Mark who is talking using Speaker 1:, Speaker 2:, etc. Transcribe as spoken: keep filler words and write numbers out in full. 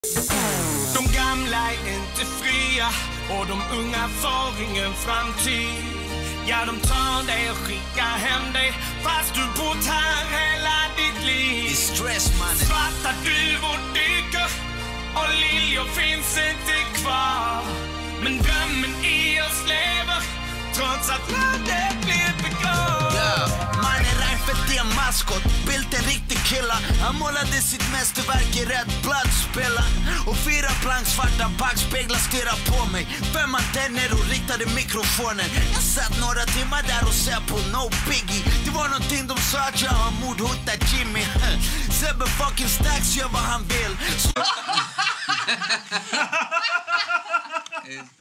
Speaker 1: De gamla är inte fria och de unga får ingen framtid. Ja, de tar dig och skickar hem dig fast du bott här hela ditt liv.
Speaker 2: Det är stress, mannen.
Speaker 1: Svarta duvor dyker och liljor finns inte kvar. Men drömmen i oss lever trots att landet blir begravt.
Speaker 2: Yeah. Mannen Reinfeldt är en maskot, Bildt en riktig killa. Han målade sitt mästerverk i rätt bloodspilla. Och fyra plank svarta backspeglar stirrar på mig. Fem antenner och riktade mikrofonen. Jag satt några timmar där och ser på no biggie. Det var någonting de sa att jag har mordhotat Jimmy. Sebbe fucking Stacks gör vad han vill. Så